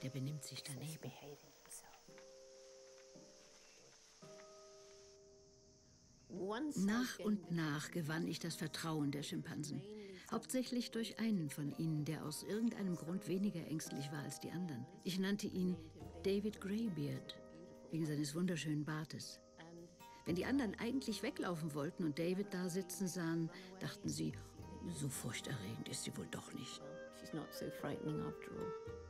Der benimmt sich daneben. Nach und nach gewann ich das Vertrauen der Schimpansen. Hauptsächlich durch einen von ihnen, der aus irgendeinem Grund weniger ängstlich war als die anderen. Ich nannte ihn David Greybeard, wegen seines wunderschönen Bartes. Wenn die anderen eigentlich weglaufen wollten und David da sitzen sahen, dachten sie, so furchterregend ist sie wohl doch nicht. She's not so frightening after all.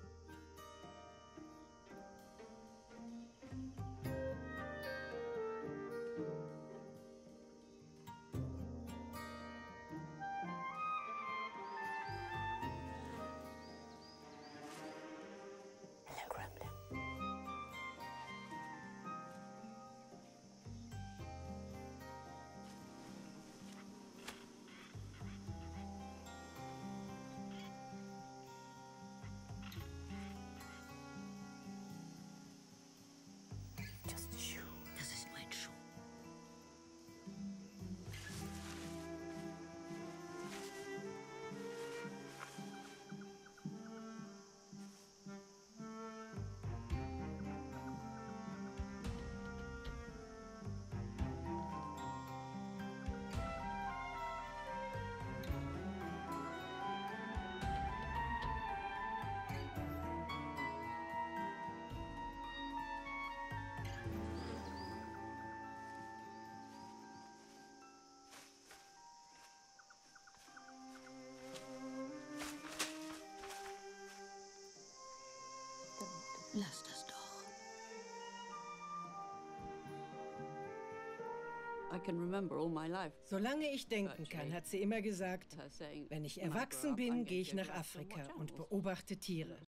Das ist nur ein Schuh. Lass das doch. Solange ich denken kann, hat sie immer gesagt, wenn ich erwachsen bin, gehe ich nach Afrika und beobachte Tiere.